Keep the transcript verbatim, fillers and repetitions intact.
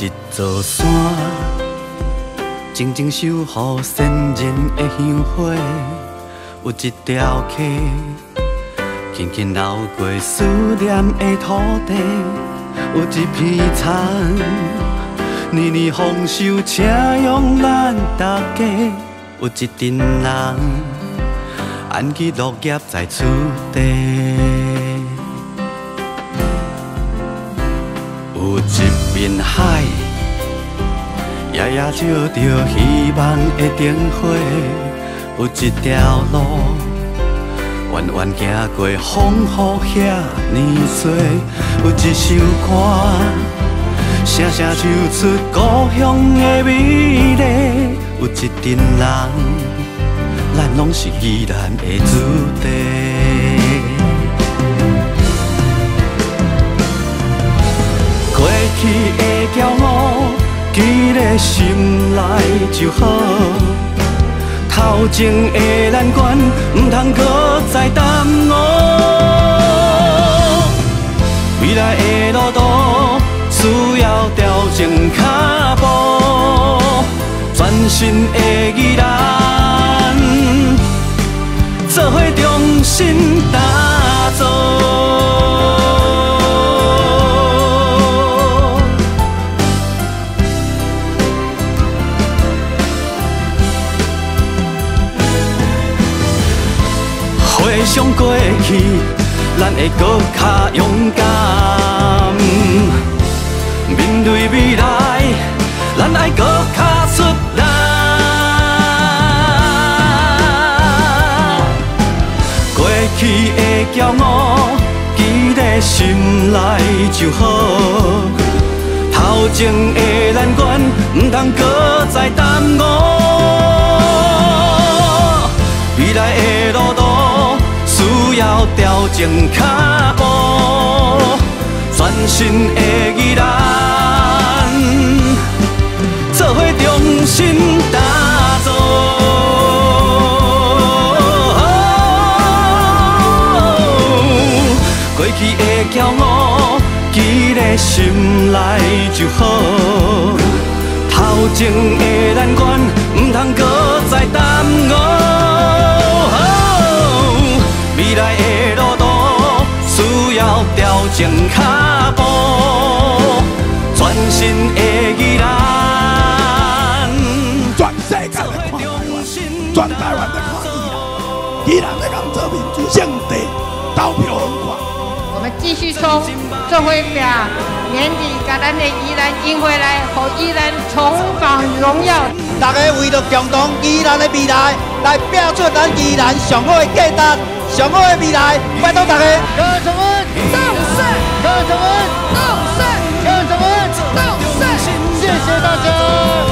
一座山，静静守护先人的香火；有一条溪，轻轻流过思念的土地；有一片田，年年丰收，请用咱大家；有一群人，安居乐业在厝地。 有一片海，夜夜照着希望的灯火；有一条路，弯弯行过风雨遐尼多；有一首歌，声声唱出故乡的美丽；有一群人，咱拢是宜兰的子弟。 过去的骄傲，记在心内就好。头前的难关，唔通搁再耽误。未来的路途，需要调整脚步。全新的宜兰，做伙重新打造。 回想过去，咱会搁较勇敢；面对未来，咱爱搁较出力。过去的骄傲，记在心内就好。头前的难关，唔通搁再耽误。未来的路途。 需要调整脚步，全新的宜兰，做伙重新打造。过去的骄傲，记在心内就好。头前的难关，唔通搁再耽误。 未来的路途需要调整脚步，全新的宜兰， 全世界来看台湾，全台湾在看宜兰，宜兰在讲做民主胜地，投票很快。 我们继续冲，做伙拼，年底把咱的宜兰赢回来，让宜兰重返荣耀。 大家为了共同宜兰的未来，来拼出咱宜兰上好的价值。 上好的未来，拜托大家！ 高雄文到胜，高雄文到胜，高雄文到胜，谢谢大家。